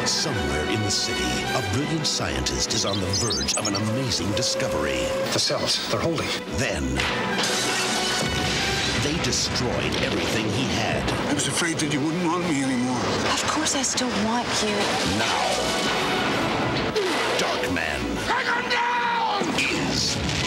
Somewhere in the city, a brilliant scientist is on the verge of an amazing discovery. The cells, they're holding. Then, they destroyed everything he had. I was afraid that you wouldn't want me anymore. Of course I still want you. Now, Darkman Take him down! is